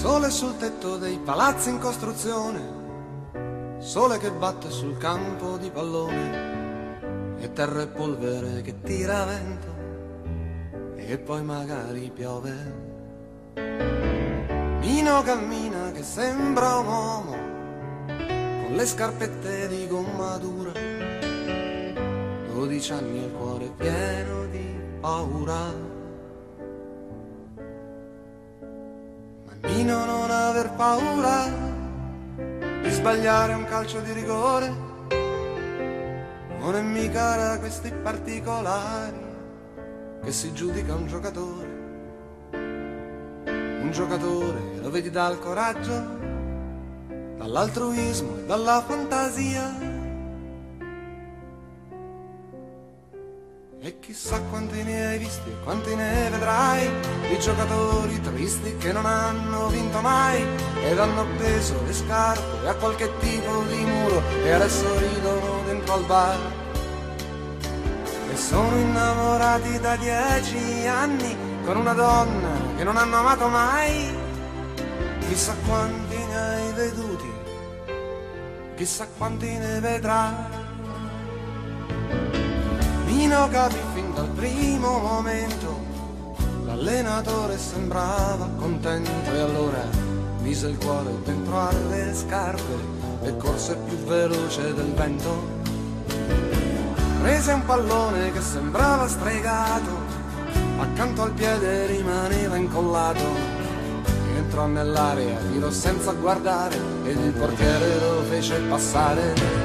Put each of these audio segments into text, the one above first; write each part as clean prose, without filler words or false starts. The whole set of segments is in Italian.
Sole sul tetto dei palazzi in costruzione, sole che batte sul campo di pallone, e terra e polvere che tira vento, e poi magari piove. Mino cammina che sembra un uomo, con le scarpette di gomma dura, 12 anni e il cuore pieno di paura. Mino non aver paura di sbagliare un calcio di rigore, non è mica da questi particolari che si giudica un giocatore. Un giocatore lo vedi dal coraggio, dall'altruismo e dalla fantasia. E chissà quanti ne hai visti e quanti ne vedrai, di giocatori tristi che non hanno vinto mai ed hanno appeso le scarpe a qualche tipo di muro e adesso ridono dentro al bar. E sono innamorati da 10 anni con una donna che non hanno amato mai. Chissà quanti ne hai veduti, chissà quanti ne vedrai. Mino capì fin dal primo momento, l'allenatore sembrava contento e allora mise il cuore dentro alle scarpe e corse più veloce del vento. Prese un pallone che sembrava stregato, accanto al piede rimaneva incollato, entrò nell'area, tirò senza guardare ed il portiere lo fece passare.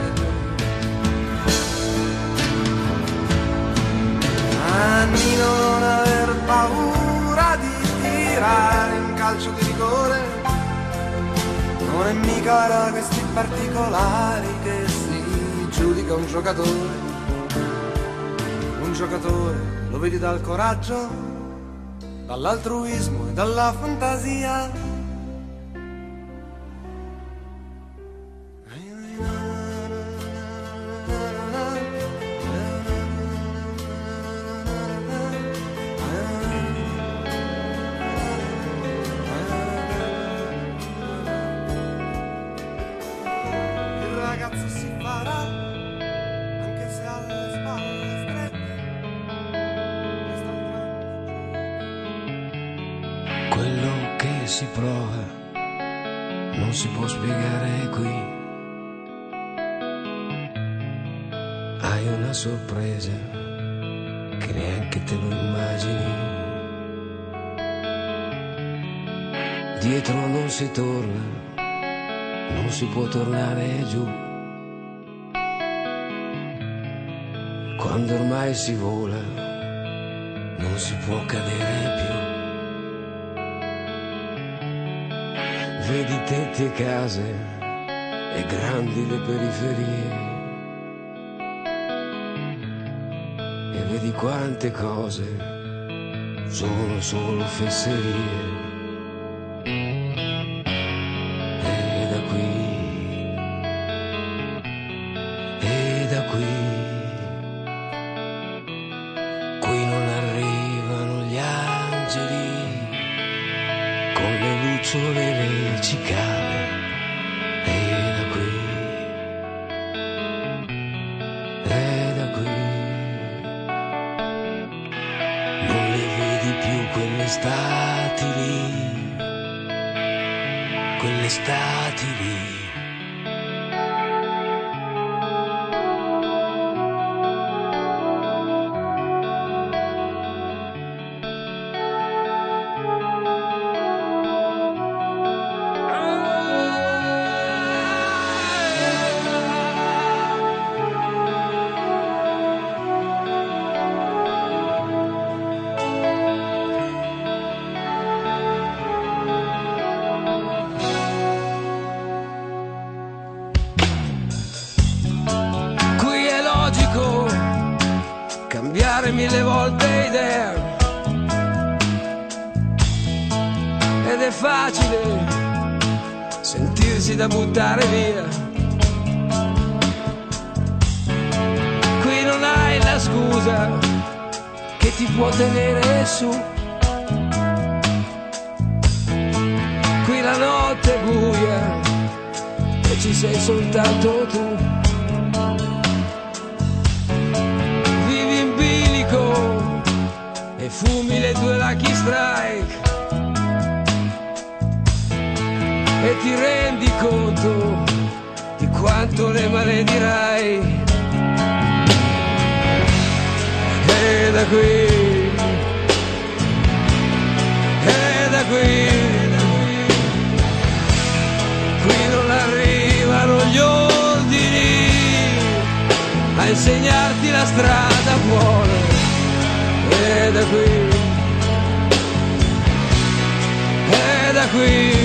Mino non aver paura di tirare un calcio di rigore, non è mica da questi particolari che si giudica un giocatore. Un giocatore lo vedi dal coraggio, dall'altruismo e dalla fantasia. Quello che si prova non si può spiegare qui. Hai una sorpresa che neanche te lo immagini. Dietro non si torna, non si può tornare giù. Quando ormai si vola, non si può cadere più. Vedi tetti e case e grandi le periferie, e vedi quante cose sono solo fesserie. E da qui, qui non arrivano gli angeli con le lucciole e le cicale. E da qui non le vedi più quelle estati lì, quelle estati lì. Cambiare 1000 volte idea, ed è facile sentirsi da buttare via. Qui non hai la scusa che ti può tenere su, qui la notte buia e ci sei soltanto tu. Vivi in bilico e fumi le tue Lucky Strike e ti rendi conto di quanto le maledirai. E da qui, qui non arrivano gli ordini a insegnarti la strada buona. E da qui,